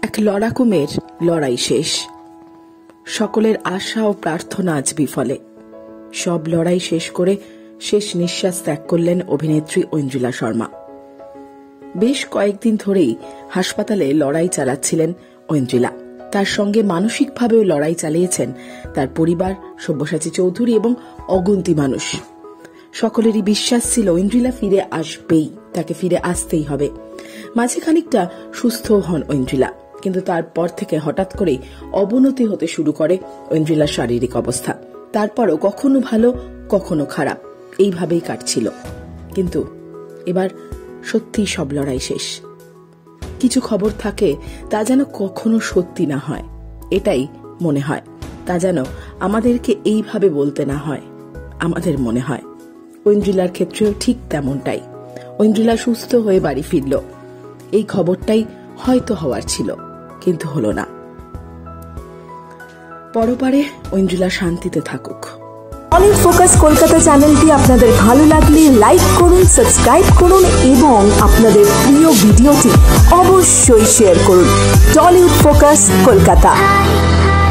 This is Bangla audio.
এক লড়াকু মেয়ের লড়াই শেষ। সকলের আশা ও প্রার্থনা আজ বিফলে। সব লড়াই শেষ করে শেষ নিঃশ্বাস ত্যাগ করলেন অভিনেত্রী ঐন্দ্রিলা শর্মা। বেশ কয়েকদিন ধরেই হাসপাতালে লড়াই চালাচ্ছিলেন ঐন্দ্রিলা। তার সঙ্গে মানসিকভাবেও লড়াই চালিয়েছেন তার পরিবার, সব্যসাচী চৌধুরী এবং অগুন্তি মানুষ। সকলেরই বিশ্বাস ছিল ঐন্দ্রিলা ফিরে আসবেই, তাকে ফিরে আসতেই হবে। মাঝে খানিকটা সুস্থ হন ঐন্দ্রিলা, কিন্তু তারপর থেকে হঠাৎ করেই অবনতি হতে শুরু করে ঐন্দ্রিলার শারীরিক অবস্থা। তারপরও কখনো ভালো কখনো খারাপ, এইভাবেই কাটছিল। কিন্তু এবার সত্যি সব লড়াই শেষ। কিছু খবর থাকে তা যেন কখনো সত্যি না হয়, এটাই মনে হয়। তা যেন আমাদেরকে এইভাবে বলতে না হয়, আমাদের মনে হয়। ঐন্দ্রিলার ক্ষেত্রেও ঠিক তেমনটাই। ঐন্দ্রিলা সুস্থ হয়ে বাড়ি ফিরল, এই খবরটাই হয়তো হওয়ার ছিল, কিন্তু হলো না। পরপারে ঐন্দ্রিলা শান্তিতে থাকুক। টলিউড ফোকাস কলকাতা চ্যানেলটি আপনাদের ভালো লাগলে লাইক করুন, সাবস্ক্রাইব করুন এবং আপনাদের প্রিয় ভিডিওটি অবশ্যই শেয়ার করুন। Tollywood focus Kolkata.